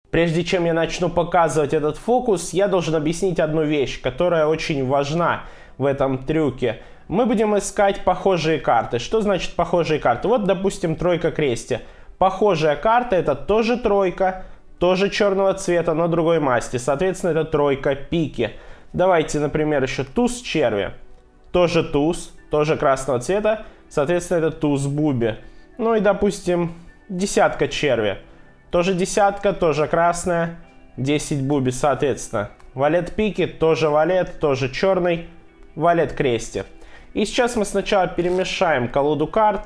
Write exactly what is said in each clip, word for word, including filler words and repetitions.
Прежде чем я начну показывать этот фокус, я должен объяснить одну вещь, которая очень важна в этом трюке. Мы будем искать похожие карты. Что значит похожие карты? Вот, допустим, тройка крести. Похожая карта — это тоже тройка, тоже черного цвета, но другой масти. Соответственно, это тройка пики. Давайте, например, еще туз черви. Тоже туз, тоже красного цвета. Соответственно, это туз буби. Ну и, допустим, десятка черви. Тоже десятка, тоже красная. десять буби, соответственно. Валет пики, тоже валет, тоже черный. Валет крести. И сейчас мы сначала перемешаем колоду карт.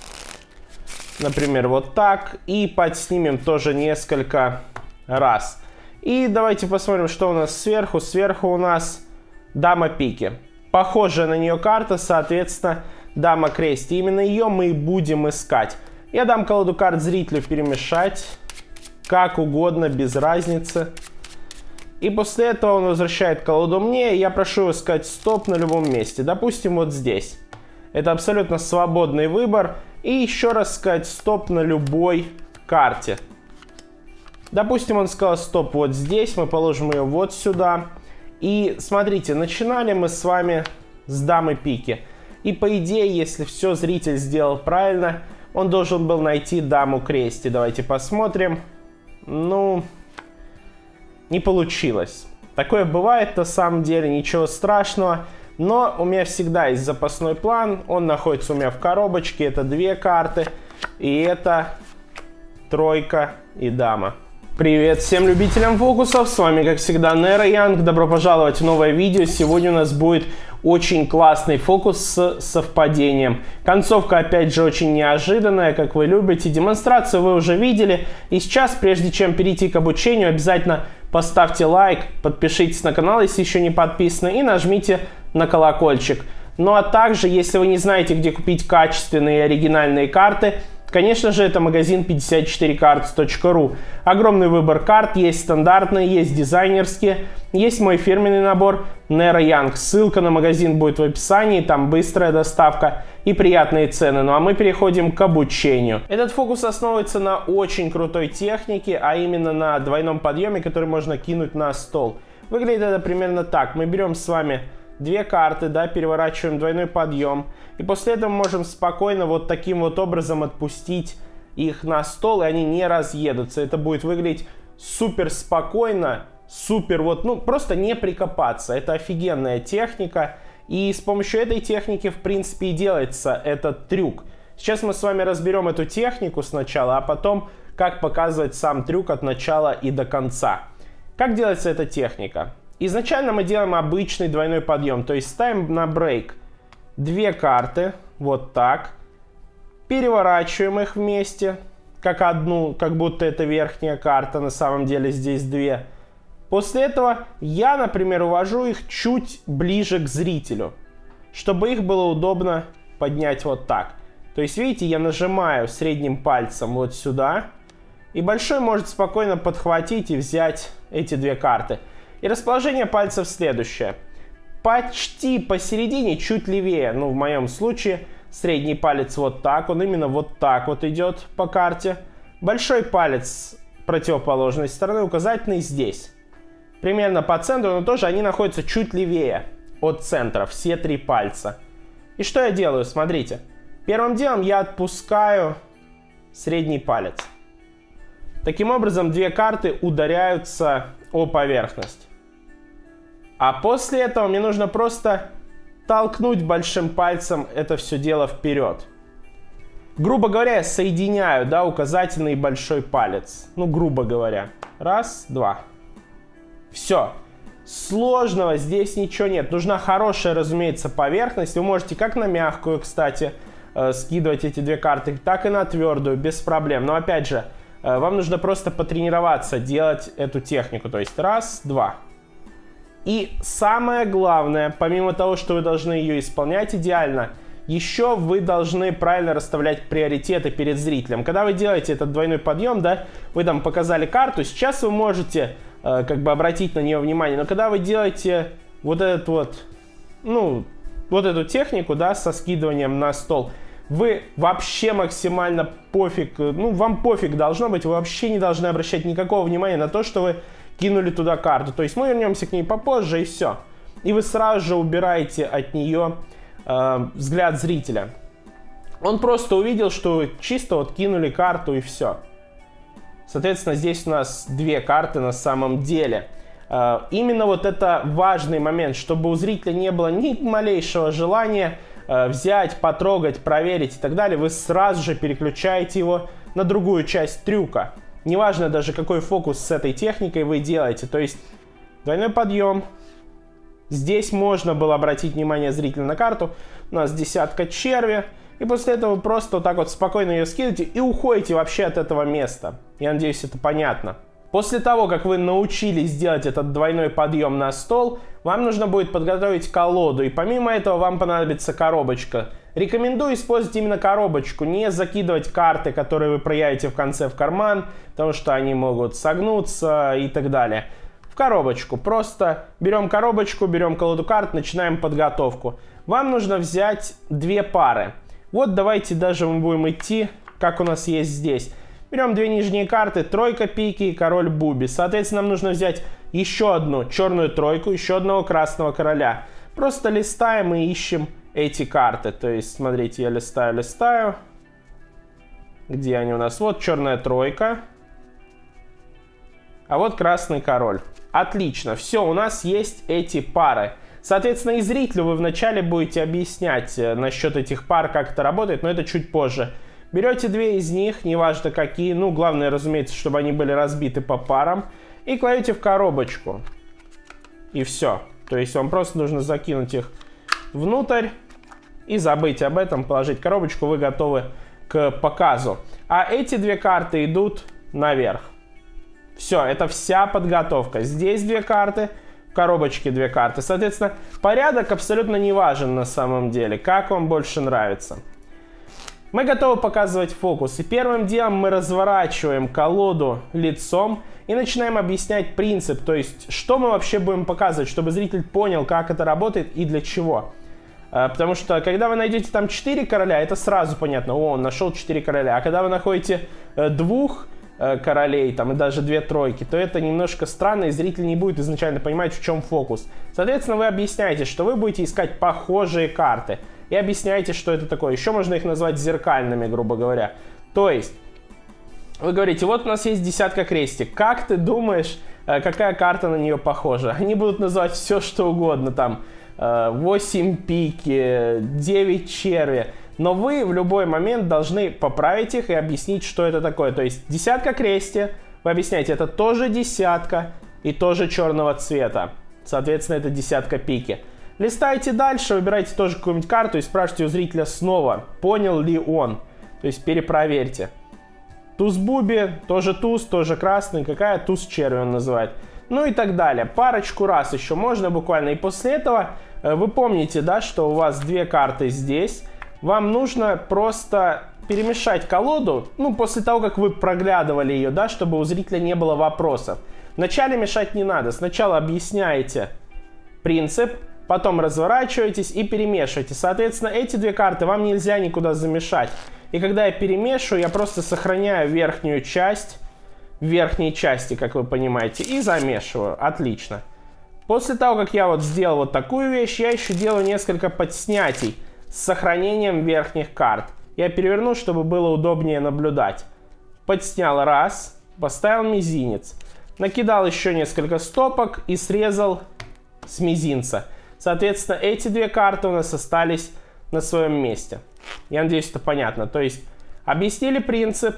Например, вот так. И подснимем тоже несколько раз. И давайте посмотрим, что у нас сверху. Сверху у нас дама пики. Похожая на нее карта, соответственно, дама крести. Именно ее мы и будем искать. Я дам колоду карт зрителю перемешать. Как угодно, без разницы. И после этого он возвращает колоду мне. И я прошу его сказать стоп на любом месте. Допустим, вот здесь. Это абсолютно свободный выбор. И еще раз сказать стоп на любой карте. Допустим, он сказал стоп вот здесь. Мы положим ее вот сюда. И смотрите, начинали мы с вами с дамы пики. И по идее, если все зритель сделал правильно, он должен был найти даму крести. Давайте посмотрим. Ну, не получилось. Такое бывает на самом деле, ничего страшного. Но у меня всегда есть запасной план. Он находится у меня в коробочке. Это две карты. И это тройка и дама. Привет всем любителям фокусов. С вами, как всегда, Nero Young. Добро пожаловать в новое видео. Сегодня у нас будет очень классный фокус с совпадением. Концовка, опять же, очень неожиданная, как вы любите. Демонстрацию вы уже видели. И сейчас, прежде чем перейти к обучению, обязательно поставьте лайк, подпишитесь на канал, если еще не подписаны, и нажмите на колокольчик. Ну а также, если вы не знаете, где купить качественные и оригинальные карты, конечно же, это магазин пятьдесят четыре картс точка ру. Огромный выбор карт, есть стандартные, есть дизайнерские, есть мой фирменный набор Nero Young. Ссылка на магазин будет в описании, там быстрая доставка и приятные цены. Ну а мы переходим к обучению. Этот фокус основывается на очень крутой технике, а именно на двойном подъеме, который можно кинуть на стол. Выглядит это примерно так. Мы берем с вами две карты, да, переворачиваем двойной подъем. И после этого мы можем спокойно вот таким вот образом отпустить их на стол, и они не разъедутся. Это будет выглядеть супер спокойно, супер вот, ну, просто не прикопаться. Это офигенная техника. И с помощью этой техники, в принципе, и делается этот трюк. Сейчас мы с вами разберем эту технику сначала, а потом, как показывать сам трюк от начала и до конца. Как делается эта техника? Изначально мы делаем обычный двойной подъем, то есть ставим на брейк две карты, вот так, переворачиваем их вместе, как одну, как будто это верхняя карта, на самом деле здесь две. После этого я, например, увожу их чуть ближе к зрителю, чтобы их было удобно поднять вот так. То есть, видите, я нажимаю средним пальцем вот сюда, и большой может спокойно подхватить и взять эти две карты. И расположение пальцев следующее. Почти посередине, чуть левее, ну в моем случае, средний палец вот так, он именно вот так вот идет по карте. Большой палец противоположной стороны, указательный здесь. Примерно по центру, но тоже они находятся чуть левее от центра, все три пальца. И что я делаю, смотрите. Первым делом я отпускаю средний палец. Таким образом, две карты ударяются о поверхность. А после этого мне нужно просто толкнуть большим пальцем это все дело вперед. Грубо говоря, я соединяю, да, указательный и большой палец. Ну, грубо говоря. Раз, два. Все. Сложного здесь ничего нет. Нужна хорошая, разумеется, поверхность. Вы можете как на мягкую, кстати, э, скидывать эти две карты, так и на твердую, без проблем. Но опять же, э, вам нужно просто потренироваться делать эту технику. То есть раз, два. И самое главное, помимо того, что вы должны ее исполнять идеально, еще вы должны правильно расставлять приоритеты перед зрителем. Когда вы делаете этот двойной подъем, да, вы там показали карту, сейчас вы можете э, как бы обратить на нее внимание, но когда вы делаете вот этот вот, ну, вот эту технику, да, со скидыванием на стол, вы вообще максимально пофиг, ну, вам пофиг должно быть, вы вообще не должны обращать никакого внимания на то, что вы кинули туда карту. То есть мы вернемся к ней попозже, и все. И вы сразу же убираете от нее э, взгляд зрителя. Он просто увидел, что вы чисто вот кинули карту, и все. Соответственно, здесь у нас две карты на самом деле. Э, именно вот это важный момент, чтобы у зрителя не было ни малейшего желания э, взять, потрогать, проверить и так далее. Вы сразу же переключаете его на другую часть трюка. Неважно даже, какой фокус с этой техникой вы делаете. То есть двойной подъем. Здесь можно было обратить внимание зрителя на карту. У нас десятка черви. И после этого вы просто вот так вот спокойно ее скидываете и уходите вообще от этого места. Я надеюсь, это понятно. После того, как вы научились делать этот двойной подъем на стол, вам нужно будет подготовить колоду. И помимо этого вам понадобится коробочка. Рекомендую использовать именно коробочку, не закидывать карты, которые вы проявите в конце в карман, потому что они могут согнуться и так далее. В коробочку. Просто берем коробочку, берем колоду карт, начинаем подготовку. Вам нужно взять две пары. Вот давайте даже мы будем идти, как у нас есть здесь. Берем две нижние карты, тройка пики и король буби. Соответственно, нам нужно взять еще одну черную тройку, еще одного красного короля. Просто листаем и ищем эти карты. То есть, смотрите, я листаю, листаю. Где они у нас? Вот черная тройка. А вот красный король. Отлично. Все, у нас есть эти пары. Соответственно, и зрителю вы вначале будете объяснять насчет этих пар, как это работает, но это чуть позже. Берете две из них, неважно какие, ну, главное, разумеется, чтобы они были разбиты по парам, и кладете в коробочку. И все. То есть вам просто нужно закинуть их внутрь и забыть об этом, положить коробочку, вы готовы к показу. А эти две карты идут наверх. Все, это вся подготовка. Здесь две карты, в коробочке две карты. Соответственно, порядок абсолютно не важен на самом деле, как вам больше нравится. Мы готовы показывать фокус. И первым делом мы разворачиваем колоду лицом и начинаем объяснять принцип. То есть, что мы вообще будем показывать, чтобы зритель понял, как это работает и для чего. Потому что, когда вы найдете там четыре короля, это сразу понятно. О, он нашел четыре короля. А когда вы находите двух королей, там, и даже две тройки, то это немножко странно, и зритель не будет изначально понимать, в чем фокус. Соответственно, вы объясняете, что вы будете искать похожие карты. И объясняете, что это такое. Еще можно их назвать зеркальными, грубо говоря. То есть, вы говорите, вот у нас есть десятка крестик. Как ты думаешь, какая карта на нее похожа? Они будут называть все, что угодно. Там восемь пики, девять черви. Но вы в любой момент должны поправить их и объяснить, что это такое. То есть, десятка крести, вы объясняете, это тоже десятка и тоже черного цвета. Соответственно, это десятка пики. Листайте дальше, выбирайте тоже какую-нибудь карту и спрашивайте у зрителя снова, понял ли он. То есть перепроверьте. Туз буби, тоже туз, тоже красный, какая туз черви он называет. Ну и так далее. Парочку раз еще можно буквально. И после этого вы помните, да, что у вас две карты здесь. Вам нужно просто перемешать колоду, ну, после того, как вы проглядывали ее, да, чтобы у зрителя не было вопросов. Вначале мешать не надо. Сначала объясняете принцип, потом разворачиваетесь и перемешиваете. Соответственно, эти две карты вам нельзя никуда замешать. И когда я перемешиваю, я просто сохраняю верхнюю часть в верхней части, как вы понимаете, и замешиваю. Отлично. После того, как я вот сделал вот такую вещь, я еще делаю несколько подснятий с сохранением верхних карт. Я переверну, чтобы было удобнее наблюдать. Подснял раз, поставил мизинец. Накидал еще несколько стопок и срезал с мизинца. Соответственно, эти две карты у нас остались на своем месте. Я надеюсь, это понятно. То есть, объяснили принцип,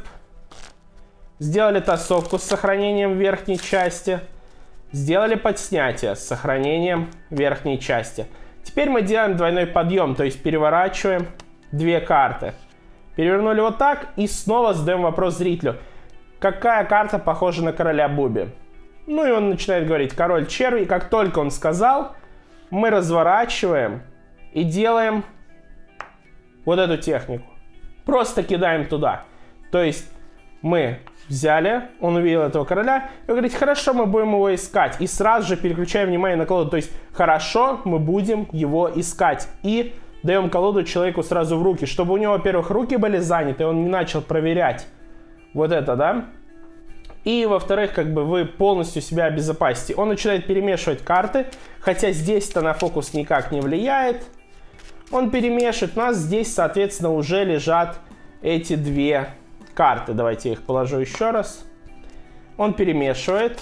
сделали тасовку с сохранением верхней части, сделали подснятие с сохранением верхней части. Теперь мы делаем двойной подъем, то есть переворачиваем две карты. Перевернули вот так и снова задаем вопрос зрителю. Какая карта похожа на короля буби? Ну и он начинает говорить король черви. И как только он сказал, мы разворачиваем и делаем вот эту технику. Просто кидаем туда. То есть мы взяли, он увидел этого короля, и вы говорите, хорошо, мы будем его искать. И сразу же переключаем внимание на колоду. То есть хорошо, мы будем его искать. И даем колоду человеку сразу в руки, чтобы у него, во-первых, руки были заняты, он не начал проверять вот это, да. И, во-вторых, как бы вы полностью себя обезопасите. Он начинает перемешивать карты, хотя здесь-то на фокус никак не влияет. Он перемешивает. У нас здесь, соответственно, уже лежат эти две карты. Давайте я их положу еще раз. Он перемешивает.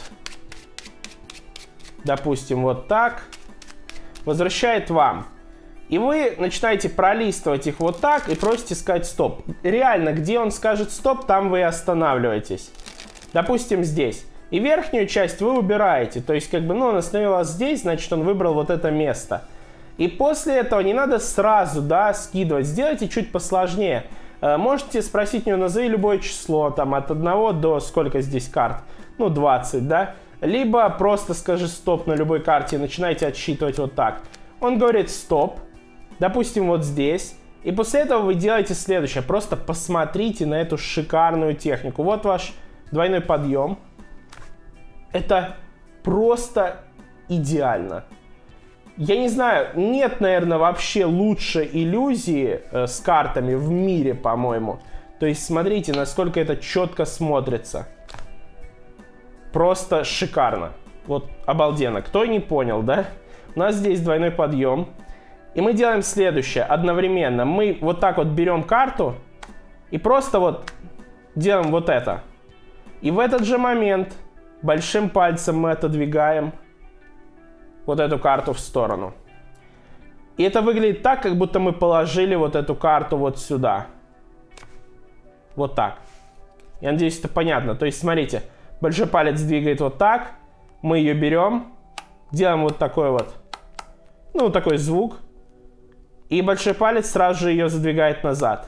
Допустим, вот так. Возвращает вам. И вы начинаете пролистывать их вот так и просите сказать стоп. Реально, где он скажет стоп, там вы и останавливаетесь. Допустим, здесь. И верхнюю часть вы убираете. То есть, как бы, ну, он остановил вас здесь, значит, он выбрал вот это место. И после этого не надо сразу, да, скидывать. Сделайте чуть посложнее. Можете спросить у него, назови любое число, там, от одного до сколько здесь карт? Ну, двадцать, да? Либо просто скажи стоп на любой карте и начинайте отсчитывать вот так. Он говорит стоп. Допустим, вот здесь. И после этого вы делаете следующее. Просто посмотрите на эту шикарную технику. Вот ваш двойной подъем. Это просто идеально. Я не знаю, нет, наверное, вообще лучше иллюзии э, с картами в мире, по-моему. То есть, смотрите, насколько это четко смотрится. Просто шикарно. Вот, обалденно. Кто не понял, да? У нас здесь двойной подъем. И мы делаем следующее. Одновременно мы вот так вот берем карту и просто вот делаем вот это. И в этот же момент большим пальцем мы отодвигаем вот эту карту в сторону. И это выглядит так, как будто мы положили вот эту карту вот сюда. Вот так. Я надеюсь, это понятно. То есть, смотрите, большой палец двигает вот так. Мы ее берем, делаем вот такой вот, ну, такой звук. И большой палец сразу же ее задвигает назад.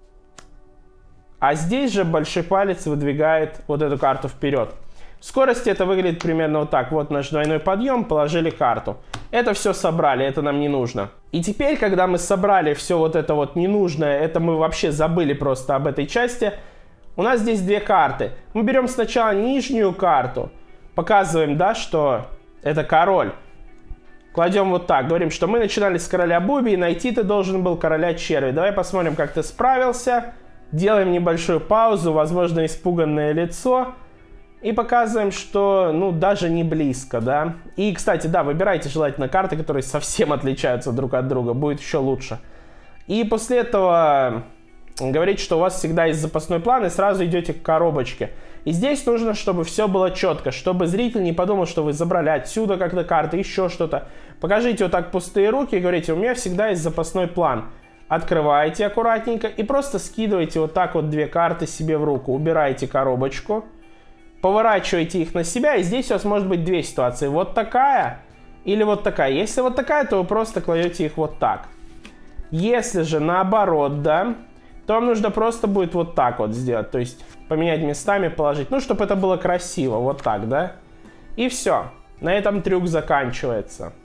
А здесь же большой палец выдвигает вот эту карту вперед. В скорости это выглядит примерно вот так. Вот наш двойной подъем, положили карту. Это все собрали, это нам не нужно. И теперь, когда мы собрали все вот это вот ненужное, это мы вообще забыли просто об этой части, у нас здесь две карты. Мы берем сначала нижнюю карту, показываем, да, что это король. Кладем вот так, говорим, что мы начинали с короля Буби, и найти ты должен был короля черви. Давай посмотрим, как ты справился. Делаем небольшую паузу, возможно, испуганное лицо. И показываем, что, ну, даже не близко, да. И, кстати, да, выбирайте желательно карты, которые совсем отличаются друг от друга. Будет еще лучше. И после этого говорите, что у вас всегда есть запасной план, и сразу идете к коробочке. И здесь нужно, чтобы все было четко, чтобы зритель не подумал, что вы забрали отсюда как-то карты, еще что-то. Покажите вот так пустые руки и говорите, у меня всегда есть запасной план. Открываете аккуратненько и просто скидываете вот так вот две карты себе в руку. Убираете коробочку. Поворачиваете их на себя, и здесь у вас может быть две ситуации. Вот такая или вот такая. Если вот такая, то вы просто кладете их вот так. Если же наоборот, да, то вам нужно просто будет вот так вот сделать. То есть поменять местами, положить. Ну, чтобы это было красиво. Вот так, да. И все. На этом трюк заканчивается.